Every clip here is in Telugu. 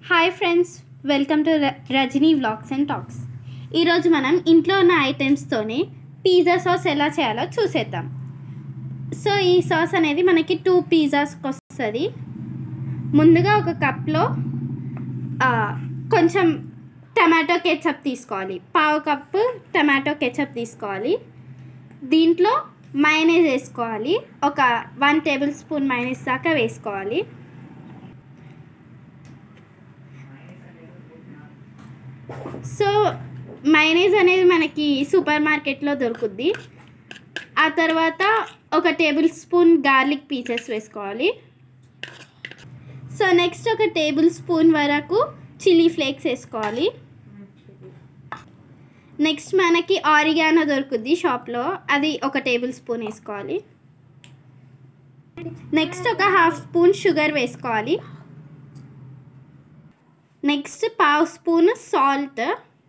Hi friends, welcome to Rajani vlogs and talks. ఈరోజు మనం ఇంట్లో ఉన్న ఐటమ్స్తోనే పిజ్జా సాస్ ఎలా చేయాలో చూసేద్దాం. సో ఈ సాస్ అనేది మనకి 2 పిజ్జాస్కి వస్తుంది. ముందుగా ఒక కప్లో కొంచెం టమాటో కెచప్ తీసుకోవాలి. 1/2 కప్పు టమాటో కెచప్ తీసుకోవాలి. దీంట్లో mayonnaise వేసుకోవాలి. ఒక 1 టేబుల్ స్పూన్ mayonnaise దాకా వేసుకోవాలి. సో mayonnaise అనేది మనకి సూపర్ మార్కెట్లో దొరుకుద్ది. ఆ తర్వాత ఒక టేబుల్ స్పూన్ గార్లిక్ పీసెస్ వేసుకోవాలి. సో నెక్స్ట్ ఒక టేబుల్ స్పూన్ వరకు చిల్లీ ఫ్లేక్స్ వేసుకోవాలి. నెక్స్ట్ మనకి ఆరిగానో దొరుకుద్ది షాప్లో, అది ఒక టేబుల్ స్పూన్ వేసుకోవాలి. నెక్స్ట్ ఒక 1/2 స్పూన్ షుగర్ వేసుకోవాలి. నెక్స్ట్ 1/2 స్పూన్ సాల్ట్,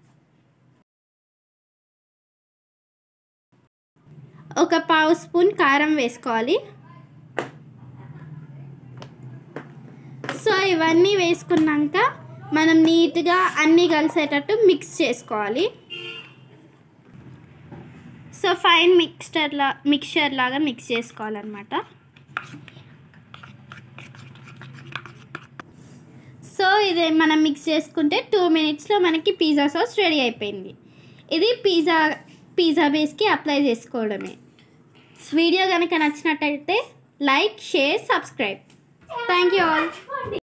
ఒక 1/2 స్పూన్ కారం వేసుకోవాలి. సో ఇవన్నీ వేసుకున్నాక మనం నీట్గా అన్నీ కలిసేటట్టు మిక్స్ చేసుకోవాలి. సో ఫైన్ మిక్స్చర్ లాగా మిక్స్ చేసుకోవాలన్నమాట. సో ఇది మనం మిక్స్ చేసుకుంటే 2 మినిట్స్లో మనకి పిజ్జా సాస్ రెడీ అయిపోయింది. ఇది పిజ్జా బేస్కి అప్లై చేసుకోవడమే. వీడియో కనుక నచ్చినట్టయితే like, share, subscribe. Thank you all.